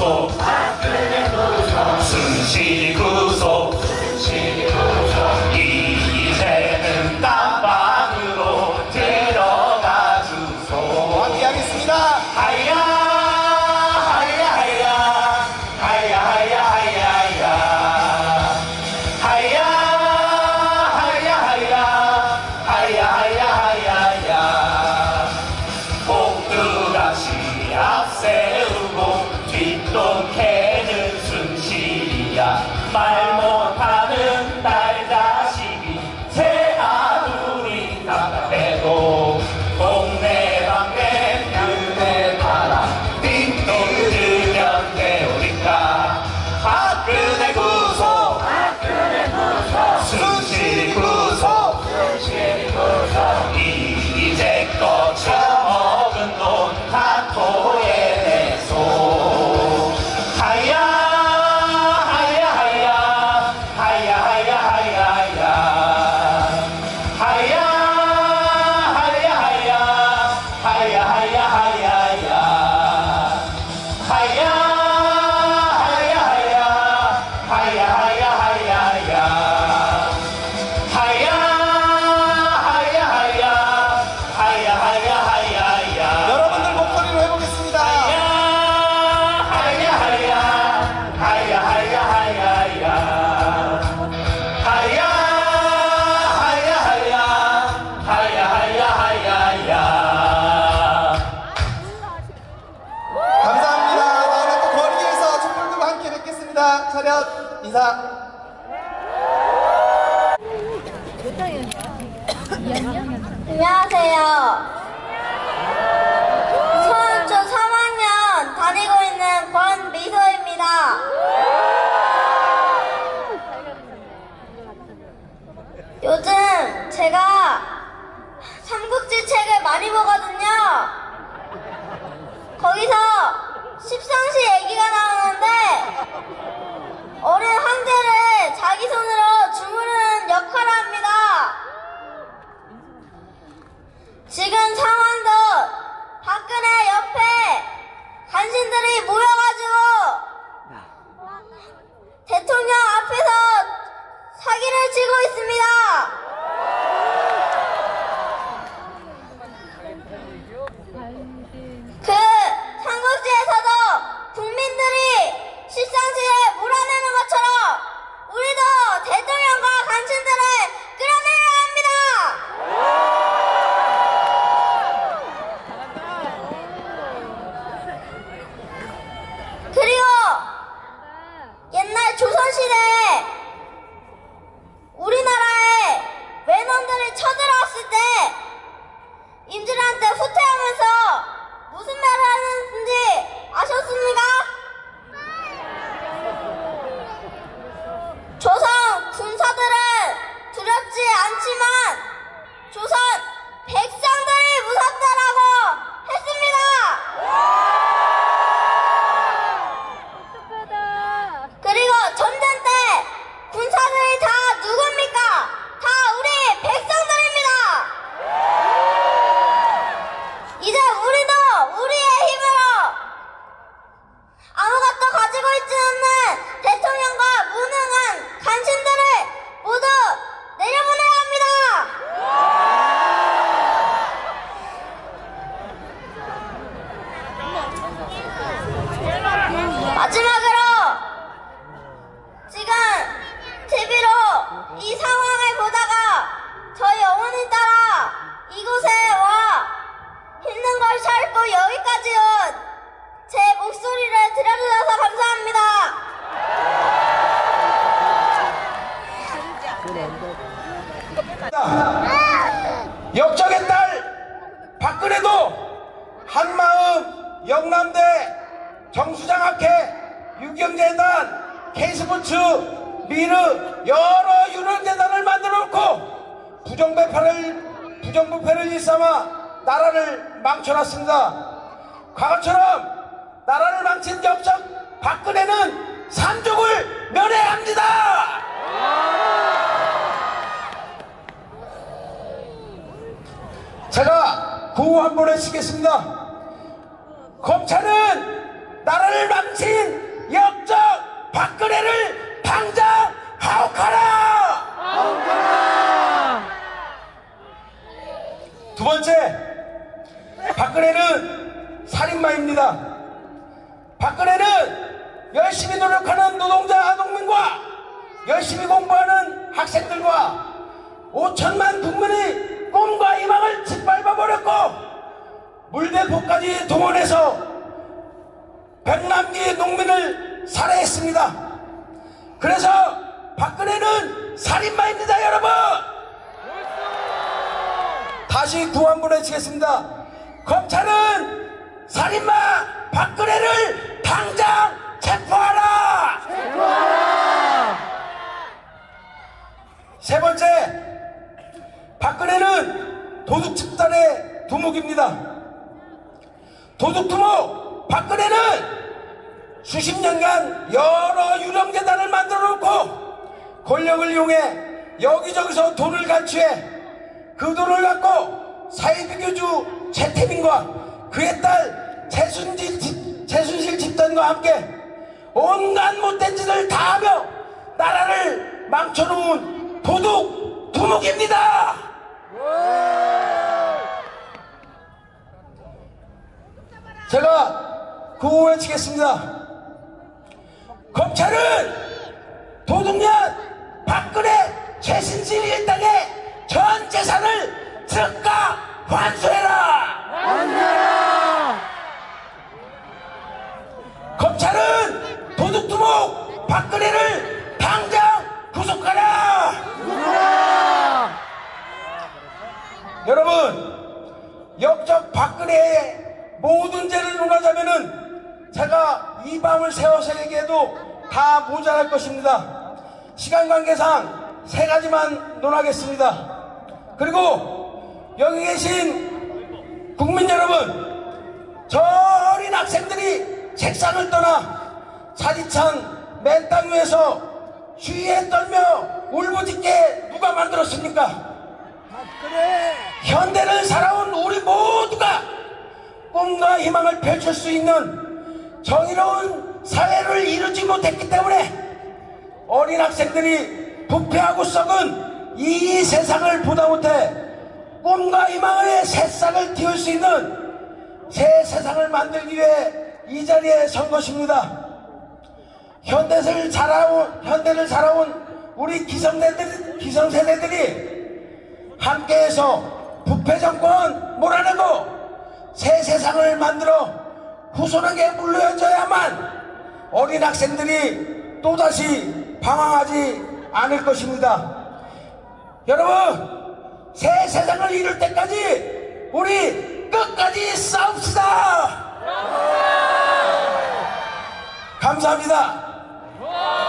구속 순실이 구속 이제는 깜방으로 들어가 주소. 함께하겠습니다. 하야 하야 하야 하야 하야 하야 하야 하야 하야 하야 하야 하야 복두같이 앞세우고 뒷돈 캐는 순실이야. 말 못하는 딸 자식이 새 아들이 답답해도 동네방네 눈에 따라 띵동 들면 되오니까 박근혜 구속 순실 구속 이제껏 처먹은 돈 다 토해내소. 하야 하야 하야 하야 하야 하야 하야 하야 하야 하야 하야 하야 하야 하야 여러분들 목소리로 해보겠습니다. 감사합니다. 다음에 또 거리에서 촛불 들고 함께 뵙겠습니다. 차렷 인사. 안녕하세요. 초등학교 3학년 다니고 있는 권미소입니다. 요즘 제가 삼국지 책을 많이 보거든요. 거기서 십상시 얘기가 나오는데 어린 황제를 자기 손으로 주무르는 역할을 합니다. 지금 상황도 박근혜 옆에 간신들이 모여가지고 대통령 앞에서 사기를 치고 있습니다. 그 삼국지에서도 국민들이 십상시를 몰아내는 것처럼 우리도 대통령과 간신들을 끌어내려야 합니다. 그리고 옛날 조선시대에 우리나라에 외놈들이 쳐들어왔을 때 임진한테 후퇴하면서 무슨 말을 하는지 아셨습니까? 조선 군사들은 두렵지 않지만 조선 백성들이 무섭다라고 했습니다. 그리고 전쟁 때 군사들이 다 누굽니까? 다 우리 백성들입니다. 이제 우리도 우리의 힘으로 아무것도 가지고 있지 않는 대통령과 무능한 간신들을 모두 내려보내야 합니다. 마지막으로 지금 TV로 이 상황을 보다가 저희 어머니 따라 이곳에 와 힘든 걸 참고 여기까지 온 제 목소리를 들어주셔서 감사합니다. 역적의 딸 박근혜도 한마음 영남대 정수장학회 유경재단 K스포츠 미르 여러 유능재단을 만들어 놓고 부정부패를 일삼아 나라를 망쳐놨습니다. 과거처럼 나라를 망친 역적 박근혜는 산족을 면해야 합니다. 제가 구호 한번 해주시겠습니다. 검찰은 나라를 망친 역적 박근혜를 당장 하옥하라! 두 번째, 박근혜는 살인마입니다. 박근혜는 열심히 노력하는 노동자 농민과 열심히 공부하는 학생들과 5천만 국민의 꿈과 희망을 짓밟아버렸고 물대포까지 동원해서 백남기 농민을 살해했습니다. 그래서 박근혜는 살인마입니다, 여러분! 다시 구한번 외치겠습니다. 검찰은 살인마 박근혜를 당장 체포하라! 세 번째, 박근혜는 도둑 집단의 두목입니다. 도둑 두목 박근혜는 수십 년간 여러 유령재단을 만들어 놓고 권력을 이용해 여기저기서 돈을 간취해 그 돈을 갖고 사회비교주 최태민과 그의 딸 최순실 집단과 함께 온갖 못된 짓을 다 하며 나라를 망쳐놓은 도둑 두목입니다. 제가 구호 외치겠습니다. 검찰은 도둑년 박근혜 최순실 일당의 전 재산을 즉각 환수해라! 검찰은 도둑두목 박근혜를 당장 구속하라! 여러분, 역적 박근혜의 모든 죄를 논하자면은 제가 이 밤을 새워서 얘기해도 다 모자랄 것입니다. 시간 관계상 세 가지만 논하겠습니다. 그리고 여기 계신 국민 여러분, 저 어린 학생들이 책상을 떠나 차디찬 맨 땅 위에서 추위에 떨며 울부짖게 누가 만들었습니까? 현대를 살아온 우리 모두가 꿈과 희망을 펼칠 수 있는 정의로운 사회를 이루지 못했기 때문에 어린 학생들이 부패하고 썩은 이 세상을 보다 못해 꿈과 희망의 새싹을 틔울 수 있는 새 세상을 만들기 위해 이 자리에 선 것입니다. 현대를 살아온 우리 기성세대들이 함께해서 부패 정권 몰아내고 새 세상을 만들어 후손에게 물려줘야만 어린 학생들이 또다시 방황하지 않을 것입니다. 여러분, 새 세상을 이룰 때까지 우리 끝까지 싸웁시다. 감사합니다.